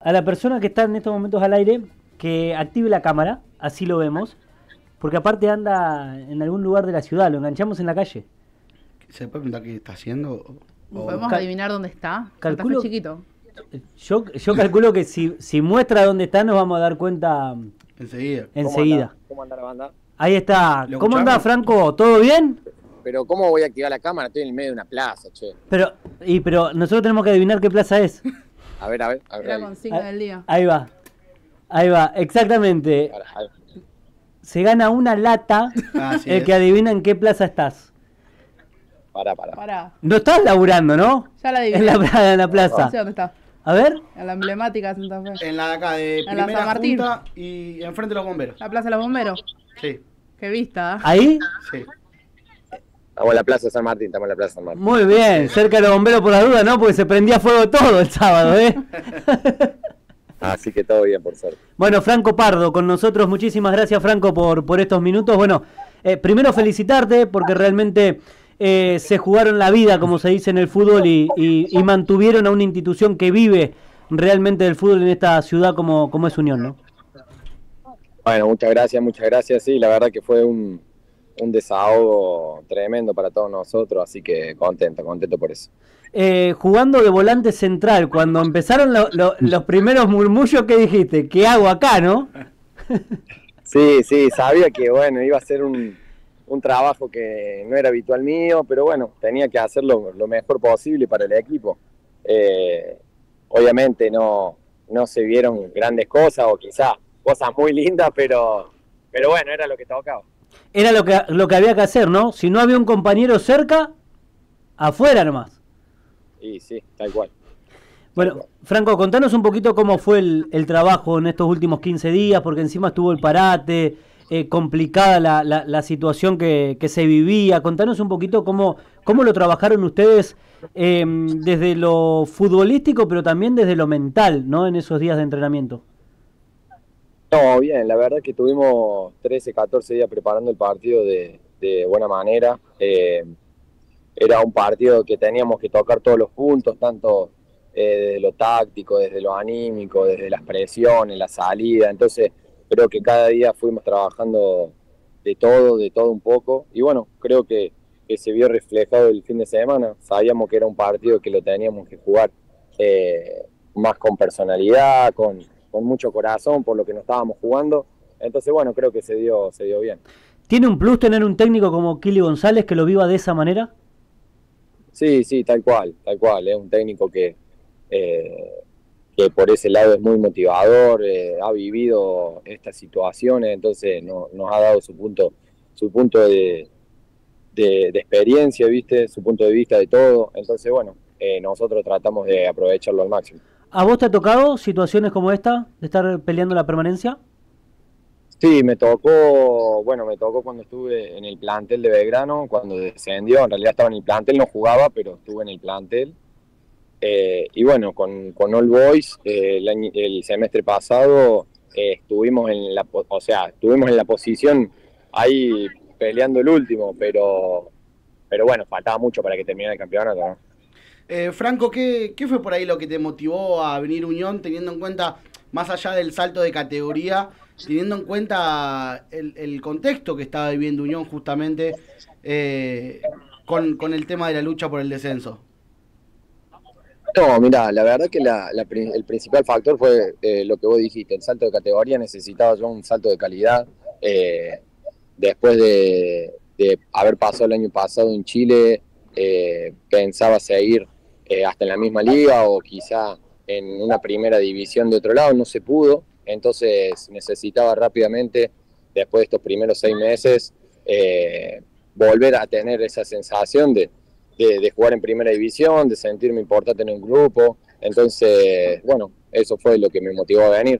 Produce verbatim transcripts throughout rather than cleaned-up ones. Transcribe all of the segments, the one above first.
a la persona que está en estos momentos al aire que active la cámara, así lo vemos, porque aparte anda en algún lugar de la ciudad, lo enganchamos en la calle. ¿Se puede preguntar qué está haciendo? O... ¿Podemos Cal- adivinar dónde está? calculo- Está chiquito. Yo, yo calculo que si, si muestra dónde está nos vamos a dar cuenta Enseguida. enseguida. ¿Cómo anda la banda? Ahí está. ¿Lo ¿Cómo escuchamos? andás, Franco? ¿Todo bien? Pero ¿cómo voy a activar la cámara? Estoy en el medio de una plaza, che. Pero, y, pero nosotros tenemos que adivinar qué plaza es. A ver, a ver, a ver. Era ahí. consigna del día. Ahí va. Ahí va, exactamente. Ahora, ahí. Se gana una lata Así el es. que adivina en qué plaza estás. Pará, pará. Pará. No estás laburando, ¿no? Ya la En la, adiviné. pla- en la No plaza. sé dónde está. A ver. En la emblemática de Santa Fe. En la de acá, de la primera San Martín. junta y enfrente de los bomberos. La Plaza de los Bomberos. Sí, Qué vista, ¿eh? Ahí. sí. Estamos en la Plaza San Martín, estamos en la Plaza San Martín. Muy bien. Cerca de los bomberos por la duda, ¿no? Porque se prendía fuego todo el sábado, ¿eh? Así que todo bien, por suerte. Bueno, Franco Pardo, con nosotros. Muchísimas gracias, Franco, por, por estos minutos. Bueno, eh, primero felicitarte porque realmente eh, se jugaron la vida, como se dice en el fútbol, y, y, y mantuvieron a una institución que vive realmente del fútbol en esta ciudad como, como es Unión, ¿no? Bueno, muchas gracias, muchas gracias. Sí, la verdad que fue un, un desahogo tremendo para todos nosotros, así que contento, contento por eso. Eh, jugando de volante central, cuando empezaron lo- lo- los primeros murmullos, ¿qué dijiste? ¿Qué hago acá, no? Sí, sí, sabía que bueno, iba a ser un, un trabajo que no era habitual mío, pero bueno, tenía que hacerlo lo mejor posible para el equipo. Eh, obviamente no, no se vieron grandes cosas o quizás cosas muy lindas, pero, pero bueno, era lo que tocaba. Era lo que, lo que había que hacer, ¿no? Si no había un compañero cerca, afuera nomás. Y sí, tal cual. Bueno, Franco, contanos un poquito cómo fue el, el trabajo en estos últimos quince días, porque encima estuvo el parate, eh, complicada la, la, la situación que, que se vivía. Contanos un poquito cómo, cómo lo trabajaron ustedes eh, desde lo futbolístico, pero también desde lo mental, ¿no? En esos días de entrenamiento. No, bien, la verdad que tuvimos trece, catorce días preparando el partido de, de buena manera. Eh, era un partido que teníamos que tocar todos los puntos, tanto eh, desde lo táctico, desde lo anímico, desde las presiones, la salida. Entonces creo que cada día fuimos trabajando de todo, de todo un poco. Y bueno, creo que, que se vio reflejado el fin de semana. Sabíamos que era un partido que lo teníamos que jugar eh, más con personalidad, con, con mucho corazón por lo que nos estábamos jugando. Entonces bueno, creo que se dio, se dio bien. ¿Tiene un plus tener un técnico como Kili González que lo viva de esa manera? Sí, sí, tal cual, tal cual. Es un técnico que, eh, que por ese lado es muy motivador, eh, ha vivido estas situaciones, entonces no, nos ha dado su punto, su punto de, de, de experiencia, ¿viste? Su punto de vista de todo. Entonces, bueno, eh, nosotros tratamos de aprovecharlo al máximo. ¿A vos te ha tocado situaciones como esta, de estar peleando la permanencia? Sí, me tocó, bueno, me tocó cuando estuve en el plantel de Belgrano, cuando descendió, en realidad estaba en el plantel, no jugaba, pero estuve en el plantel. Eh, y bueno, con, con All Boys, eh, el, año- el semestre pasado eh, estuvimos en la, po- o sea, estuvimos en la posición ahí peleando el último, pero, pero bueno, faltaba mucho para que terminara el campeonato, ¿no? Eh, Franco, ¿qué, ¿qué fue por ahí lo que te motivó a venir a Unión, teniendo en cuenta, más allá del salto de categoría, teniendo en cuenta el, el contexto que estaba viviendo Unión justamente eh, con, con el tema de la lucha por el descenso? No, mira, la verdad que la, la pri- el principal factor fue eh, lo que vos dijiste, el salto de categoría. Necesitaba yo un salto de calidad. Eh, después de, de haber pasado el año pasado en Chile, eh, pensaba seguir eh, hasta en la misma liga o quizá en una primera división de otro lado, no se pudo. Entonces necesitaba rápidamente, después de estos primeros seis meses, eh, volver a tener esa sensación de De, de jugar en primera división, de sentirme importante en un grupo. Entonces, bueno, eso fue lo que me motivó a venir.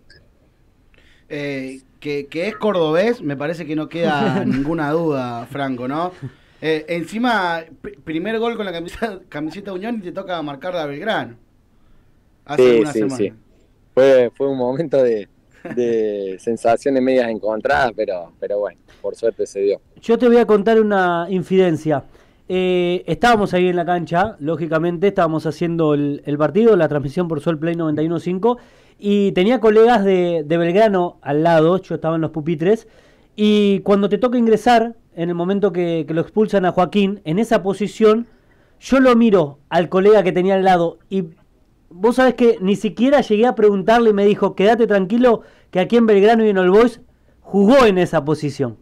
Eh, que, que es cordobés, me parece que no queda ninguna duda, Franco, ¿no? Eh, encima, pr- primer gol con la camiseta, camiseta de Unión y te toca marcar a Belgrano. Hace Sí, una sí, semana. sí. Fue, fue un momento de, de sensaciones medias encontradas, pero, pero bueno, por suerte se dio. Yo te voy a contar una infidencia. Eh, estábamos ahí en la cancha, lógicamente, estábamos haciendo el, el partido, la transmisión por Sol Play noventa y uno punto cinco, y tenía colegas de, de Belgrano al lado, yo estaba en los pupitres, y cuando te toca ingresar, en el momento que, que lo expulsan a Joaquín, en esa posición, yo lo miro al colega que tenía al lado, y vos sabés que ni siquiera llegué a preguntarle y me dijo, quédate tranquilo, que aquí en Belgrano y en All Boys jugó en esa posición.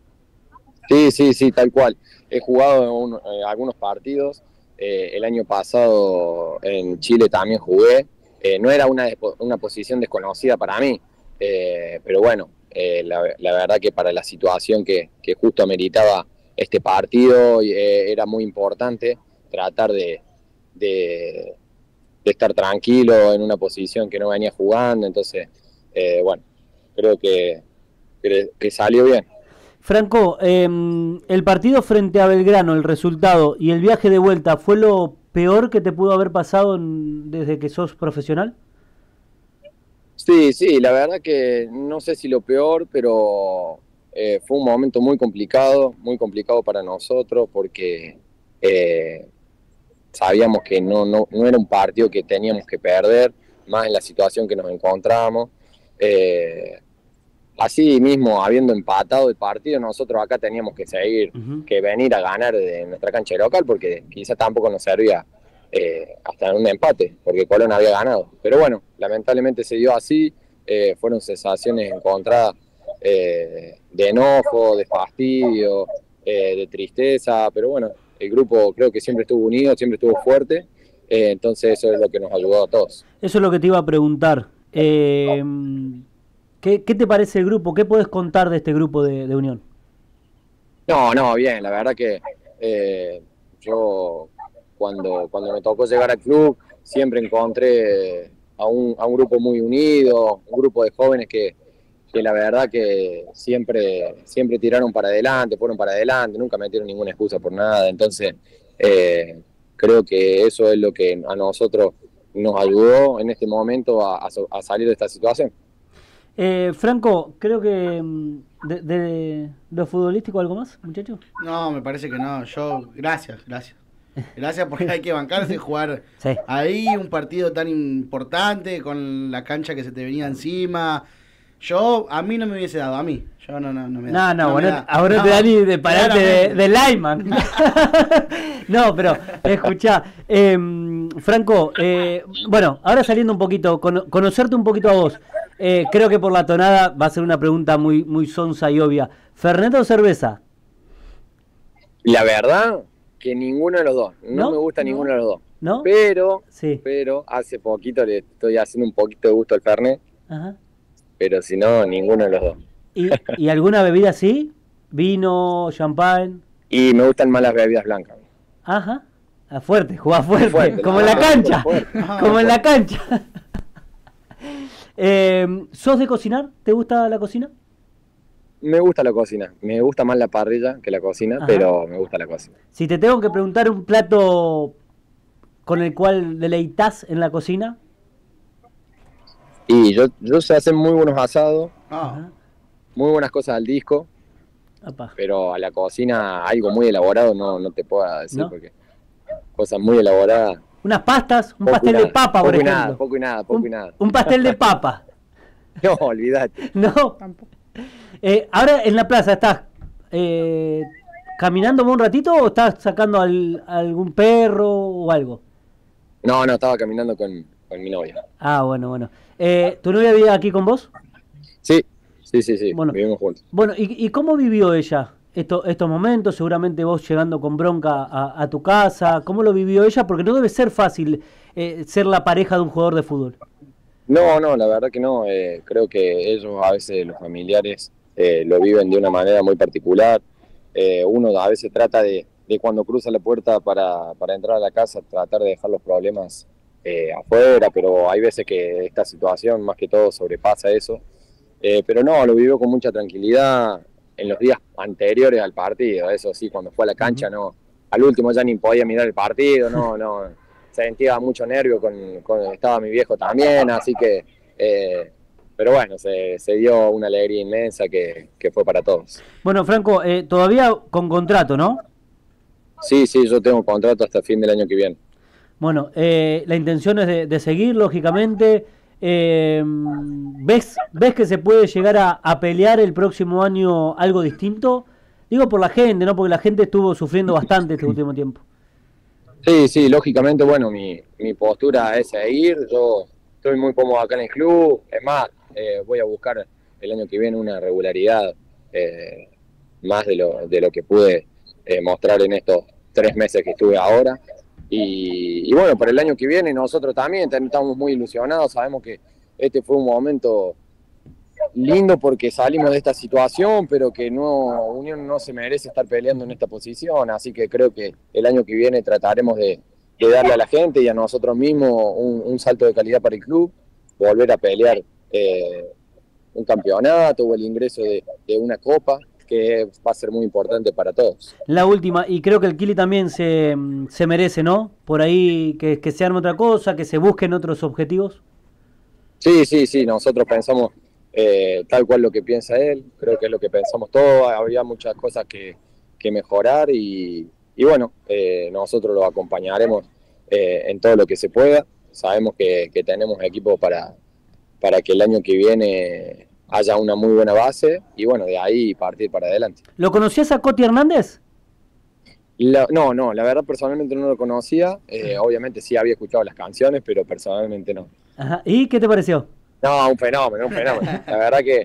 Sí, sí, sí, tal cual. He jugado un, eh, algunos partidos. Eh, el año pasado en Chile también jugué. Eh, no era una, una posición desconocida para mí, eh, pero bueno, eh, la, la verdad que para la situación que, que justo ameritaba este partido eh, era muy importante tratar de, de, de estar tranquilo en una posición que no venía jugando. Entonces, eh, bueno, creo que, que, que salió bien. Franco, eh, el partido frente a Belgrano, el resultado y el viaje de vuelta, ¿fue lo peor que te pudo haber pasado en, desde que sos profesional? Sí, sí, la verdad que no sé si lo peor, pero eh, fue un momento muy complicado, muy complicado para nosotros porque eh, sabíamos que no, no, no era un partido que teníamos que perder, más en la situación que nos encontrábamos. Eh, Así mismo, habiendo empatado el partido, nosotros acá teníamos que seguir, uh-huh. que venir a ganar de nuestra cancha local, porque quizás tampoco nos servía eh, hasta un empate, porque Colón había ganado. Pero bueno, lamentablemente se dio así, eh, fueron sensaciones encontradas eh, de enojo, de fastidio, eh, de tristeza, pero bueno, el grupo creo que siempre estuvo unido, siempre estuvo fuerte, eh, entonces eso es lo que nos ayudó a todos. Eso es lo que te iba a preguntar. Eh... ¿Qué, ¿Qué te parece el grupo? ¿Qué podés contar de este grupo de, de Unión? No, no, bien, la verdad que eh, yo cuando, cuando me tocó llegar al club siempre encontré a un, a un grupo muy unido, un grupo de jóvenes que, que la verdad que siempre, siempre tiraron para adelante, fueron para adelante, nunca metieron ninguna excusa por nada. Entonces eh, creo que eso es lo que a nosotros nos ayudó en este momento a, a, a salir de esta situación. Eh, Franco, creo que de, de lo futbolístico, ¿algo más, muchachos? No, me parece que no. Yo, gracias, gracias. Gracias porque hay que bancarse y jugar sí. ahí un partido tan importante con la cancha que se te venía encima. Yo, a mí no me hubiese dado, a mí. Yo no, no, no me da. No, no, no bueno, da. ahora no, te da ni de pararte de, de Lyman. No, pero escuchá, eh, Franco, eh, bueno, ahora saliendo un poquito, con, conocerte un poquito a vos. Eh, creo que por la tonada va a ser una pregunta muy, muy sonsa y obvia. ¿Fernet o cerveza? La verdad que ninguno de los dos. No, ¿No? me gusta ¿No? ninguno de los dos. ¿No? Pero, sí. pero hace poquito le estoy haciendo un poquito de gusto al Fernet. Ajá. Pero si no, ninguno de los dos. ¿Y, ¿Y alguna bebida así? ¿Vino, champán? Y me gustan más las bebidas blancas. Ajá. A fuerte, jugá fuerte, fuerte como no, en la no, cancha. Fuerte. Como en la cancha. Eh, ¿Sos de cocinar? ¿Te gusta la cocina? Me gusta la cocina. Me gusta más la parrilla que la cocina, Ajá. pero me gusta la cocina. Si te tengo que preguntar un plato con el cual deleitas en la cocina. Y yo, yo sé hacer muy buenos asados, Ajá. muy buenas cosas al disco, Apa. pero a la cocina algo muy elaborado no, no te puedo decir, ¿No? porque cosas muy elaboradas... Unas pastas, un poco pastel nada, de papa, por poco ejemplo. Y nada, poco y nada, poco un, y nada. Un pastel de papa. No, olvídate. No. Tampoco. Eh, ahora en la plaza, ¿estás eh, caminando un ratito o estás sacando al, algún perro o algo? No, no, estaba caminando con, con mi novia. Ah, bueno, bueno. Eh, ¿Tu novia vive aquí con vos? Sí, sí, sí, sí, bueno, vivimos juntos. Bueno, ¿y, y cómo vivió ella esto, estos momentos? Seguramente vos llegando con bronca a, a tu casa. ¿Cómo lo vivió ella? Porque no debe ser fácil eh, ser la pareja de un jugador de fútbol. No, no, la verdad que no. Eh, creo que ellos, a veces los familiares, eh, lo viven de una manera muy particular. Eh, uno a veces trata de, de cuando cruza la puerta para, para entrar a la casa, tratar de dejar los problemas eh, afuera, pero hay veces que esta situación más que todo sobrepasa eso. Eh, pero no, lo vivió con mucha tranquilidad en los días anteriores al partido. Eso sí, cuando fue a la cancha, no, al último ya ni podía mirar el partido, no, no, sentía mucho nervio, con, con estaba mi viejo también, así que, eh, pero bueno, se, se dio una alegría inmensa que, que fue para todos. Bueno, Franco, eh, todavía con contrato, ¿no? Sí, sí, yo tengo contrato hasta el fin del año que viene. Bueno, eh, la intención es de, de seguir, lógicamente. Eh, ¿ves, ¿Ves que se puede llegar a, a pelear el próximo año algo distinto? Digo por la gente, ¿no? Porque la gente estuvo sufriendo bastante este último tiempo. Sí, sí, lógicamente, bueno, mi, mi postura es seguir. Yo estoy muy cómodo acá en el club. Es más, eh, voy a buscar el año que viene una regularidad eh, más de lo, de lo que pude eh, mostrar en estos tres meses que estuve ahora. Y, y bueno, para el año que viene nosotros también estamos muy ilusionados, sabemos que este fue un momento lindo porque salimos de esta situación, pero que no Unión no se merece estar peleando en esta posición, así que creo que el año que viene trataremos de, de darle a la gente y a nosotros mismos un, un salto de calidad para el club, volver a pelear eh, un campeonato o el ingreso de, de una copa, que va a ser muy importante para todos. La última, y creo que el Kili también se, se merece, ¿no? Por ahí que, que se arme otra cosa, que se busquen otros objetivos. Sí, sí, sí, nosotros pensamos eh, tal cual lo que piensa él, creo que es lo que pensamos todos, había muchas cosas que, que mejorar y, y bueno, eh, nosotros lo acompañaremos eh, en todo lo que se pueda, sabemos que, que tenemos equipo para, para que el año que viene haya una muy buena base y bueno, de ahí partir para adelante. ¿Lo conocías a Coti Hernández? La, no, no, la verdad personalmente no lo conocía, eh, obviamente sí había escuchado las canciones, pero personalmente no. Ajá. ¿Y qué te pareció? No, un fenómeno, un fenómeno. La verdad que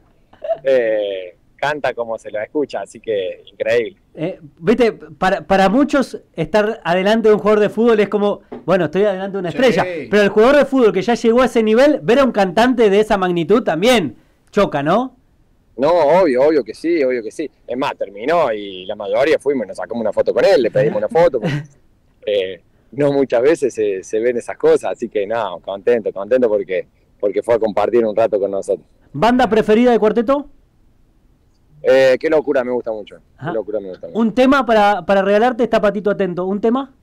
eh, canta como se lo escucha, así que increíble. Eh, Viste, para, para muchos estar adelante de un jugador de fútbol es como, bueno, estoy adelante de una estrella, sí. Pero el jugador de fútbol que ya llegó a ese nivel, ver a un cantante de esa magnitud también choca, ¿no? No, obvio, obvio que sí, obvio que sí. Es más, terminó y la mayoría fuimos y nos sacamos una foto con él, le pedimos una foto. Porque, eh, no muchas veces se, se ven esas cosas, así que no, contento, contento porque, porque fue a compartir un rato con nosotros. ¿Banda preferida de Cuarteto? Eh, qué locura, me gusta mucho. Qué locura me gusta mucho. ¿Un tema para, para regalarte? Está Patito atento. ¿Un tema?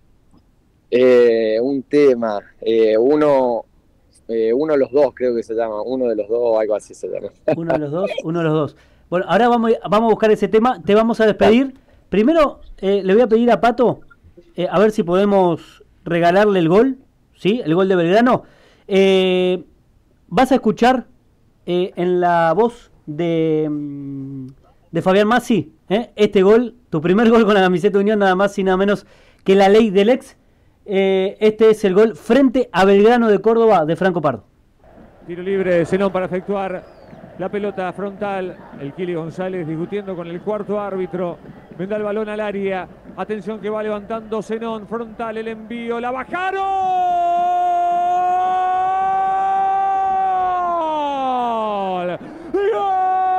Eh, un tema, eh, uno... Eh, uno de los dos creo que se llama, uno de los dos, algo así se llama. Uno de los dos, uno de los dos. Bueno, ahora vamos, vamos a buscar ese tema, te vamos a despedir. Primero eh, le voy a pedir a Pato, eh, a ver si podemos regalarle el gol, ¿sí? El gol de Belgrano. Eh, vas a escuchar eh, en la voz de, de Fabián Massi, ¿eh? Este gol, tu primer gol con la camiseta de Unión, nada más y nada menos que la ley del ex. Eh, este es el gol frente a Belgrano de Córdoba de Franco Pardo. Tiro libre de Zenón para efectuar la pelota frontal. El Kili González discutiendo con el cuarto árbitro. Vendrá el balón al área. Atención que va levantando Zenón. Frontal el envío. ¡La bajaron! ¡Gol!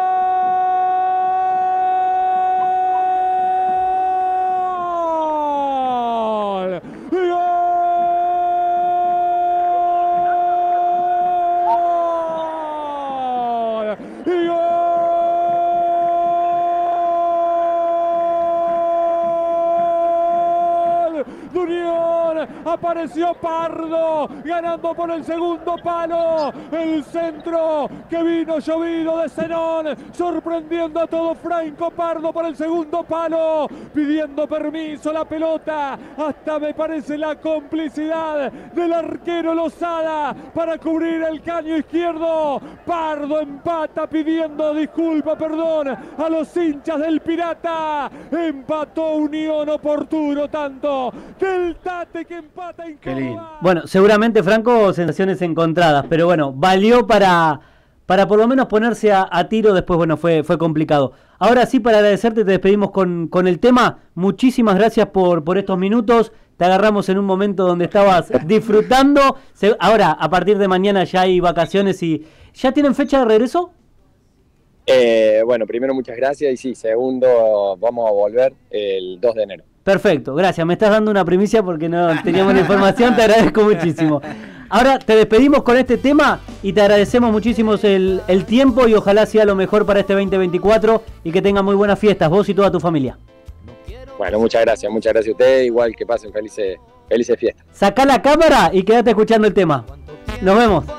Apareció Pardo, ganando por el segundo palo, el centro que vino llovido de Zenón, sorprendiendo a todo Franco Pardo por el segundo palo, pidiendo permiso la pelota, hasta me parece la complicidad del arquero Lozada para cubrir el caño izquierdo. Pardo empata pidiendo disculpa, perdón a los hinchas del Pirata, empató Unión oportuno tanto del Tate que empata. Bueno, seguramente Franco, sensaciones encontradas, pero bueno, valió para, para por lo menos ponerse a, a tiro, después bueno, fue, fue complicado. Ahora sí, para agradecerte, te despedimos con, con el tema, muchísimas gracias por, por estos minutos, te agarramos en un momento donde estabas disfrutando, ahora a partir de mañana ya hay vacaciones y ¿ya tienen fecha de regreso? Eh, bueno, primero muchas gracias y sí, segundo vamos a volver el dos de enero. Perfecto, gracias. Me estás dando una primicia porque no teníamos la información, te agradezco muchísimo. Ahora te despedimos con este tema y te agradecemos muchísimo el, el tiempo y ojalá sea lo mejor para este veinte veinticuatro y que tengan muy buenas fiestas, vos y toda tu familia. Bueno, muchas gracias, muchas gracias a ustedes, igual que pasen felices, felices fiestas. Sacá la cámara y quédate escuchando el tema. Nos vemos.